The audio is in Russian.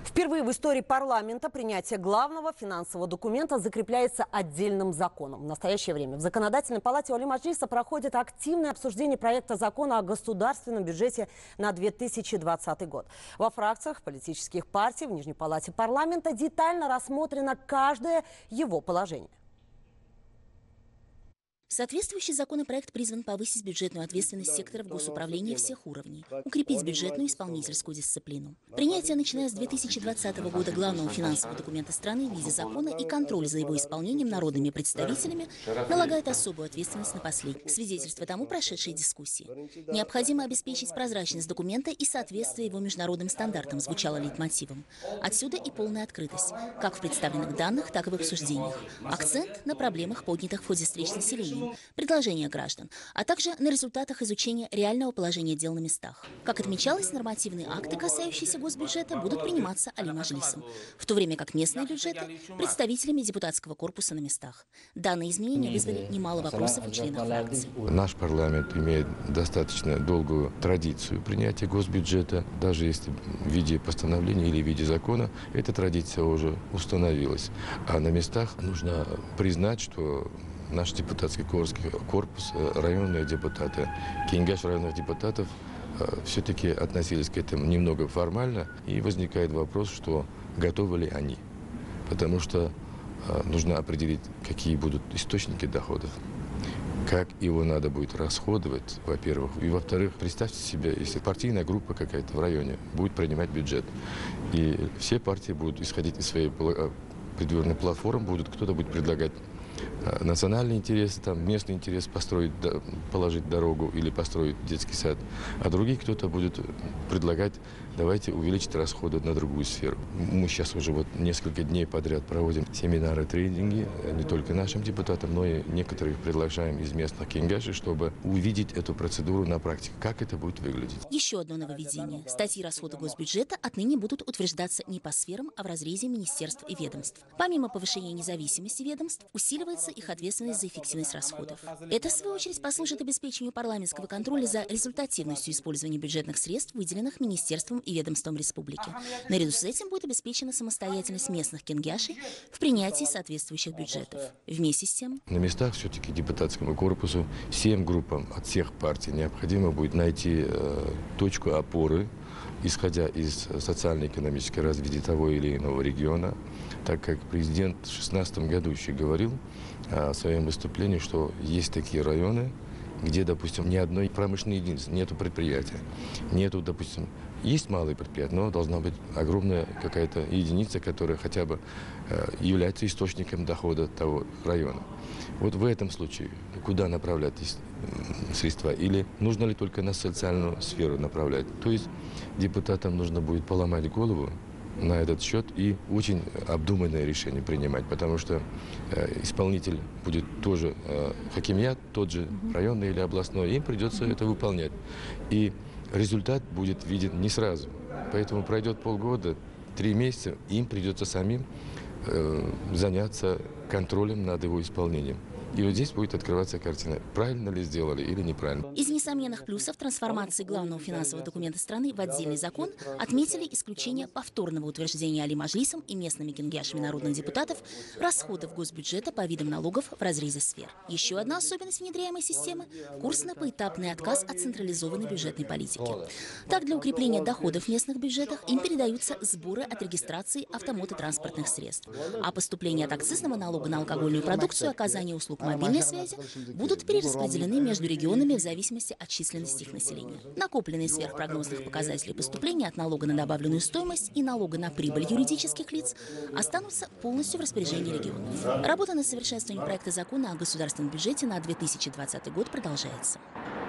Впервые в истории парламента принятие главного финансового документа закрепляется отдельным законом. В настоящее время в Законодательной палате Олимаджлиса проходит активное обсуждение проекта закона о государственном бюджете на 2020 год. Во фракциях политических партий в Нижней палате парламента детально рассмотрено каждое его положение. Соответствующий законопроект призван повысить бюджетную ответственность секторов госуправления всех уровней, укрепить бюджетную и исполнительскую дисциплину. Принятие, начиная с 2020 года, главного финансового документа страны в виде закона и контроль за его исполнением народными представителями налагает особую ответственность на последний. Свидетельство тому прошедшие дискуссии. Необходимо обеспечить прозрачность документа и соответствие его международным стандартам, звучало лейтмотивом. Отсюда и полная открытость, как в представленных данных, так и в обсуждениях. Акцент на проблемах, поднятых в ходе встреч с населением, предложения граждан, а также на результатах изучения реального положения дел на местах. Как отмечалось, нормативные акты, кассающиеся госбюджета, будут приниматься Олимаджлисом, в то время как местные бюджеты – представителями депутатского корпуса на местах. Данные изменения вызвали немало вопросов у членов фракции. Наш парламент имеет достаточно долгую традицию принятия госбюджета. Даже если в виде постановления или в виде закона, эта традиция уже установилась. А на местах нужно признать, что наш депутатский корпус, районные депутаты, кенгаш районных депутатов все-таки относились к этому немного формально. И возникает вопрос, что готовы ли они. Потому что нужно определить, какие будут источники доходов, как его надо будет расходовать, во-первых. И, во-вторых, представьте себе, если партийная группа какая-то в районе будет принимать бюджет, и все партии будут исходить из своей предвыборной платформы, кто-то будет предлагать национальный интерес, там, местный интерес построить, положить дорогу или построить детский сад, а другие кто-то будет предлагать, давайте увеличить расходы на другую сферу. Мы сейчас уже несколько дней подряд проводим семинары, тренинги, не только нашим депутатам, но и некоторых приглашаем из местных кенгашей, чтобы увидеть эту процедуру на практике, как это будет выглядеть. Еще одно нововведение. Статьи расхода госбюджета отныне будут утверждаться не по сферам, а в разрезе министерств и ведомств. Помимо повышения независимости ведомств, усиливается их ответственность за эффективность расходов. Это, в свою очередь, послужит обеспечению парламентского контроля за результативностью использования бюджетных средств, выделенных министерством и ведомством республики. Наряду с этим будет обеспечена самостоятельность местных кенгашей в принятии соответствующих бюджетов. Вместе с тем, на местах все-таки депутатскому корпусу, всем группам от всех партий необходимо будет найти точку опоры, исходя из социально-экономического развития того или иного региона, так как президент в 2016 году еще говорил в своем выступлении, что есть такие районы, где, допустим, ни одной промышленной единицы, нету предприятия, нету, допустим, есть малые предприятия, но должна быть огромная какая-то единица, которая хотя бы является источником дохода того района. Вот в этом случае куда направлять средства? Или нужно ли только на социальную сферу направлять? То есть депутатам нужно будет поломать голову на этот счет и очень обдуманное решение принимать, потому что исполнитель будет тоже хакимият, тот же районный или областной, им придется это выполнять. И результат будет виден не сразу. Поэтому пройдет полгода, 3 месяца, им придется самим заняться контролем над его исполнением. И вот здесь будет открываться картина, правильно ли сделали или неправильно. Из несомненных плюсов трансформации главного финансового документа страны в отдельный закон отметили исключение повторного утверждения Олимаджлисом и местными кенгашами народных депутатов расходов госбюджета по видам налогов в разрезе сфер. Еще одна особенность внедряемой системы – курс на поэтапный отказ от централизованной бюджетной политики. Так, для укрепления доходов в местных бюджетах им передаются сборы от регистрации автомототранспортных средств, а поступления от акцизного налога на алкогольную продукцию, оказание услуг мобильной связи будут перераспределены между регионами в зависимости от численности их населения. Накопленные сверхпрогнозных показателей поступления от налога на добавленную стоимость и налога на прибыль юридических лиц останутся полностью в распоряжении регионов. Работа над совершенствованием проекта закона о государственном бюджете на 2020 год продолжается.